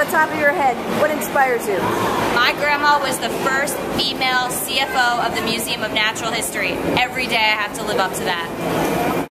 the top of your head, what inspires you? My grandma was the first female CFO of the Museum of Natural History. Every day I have to live up to that.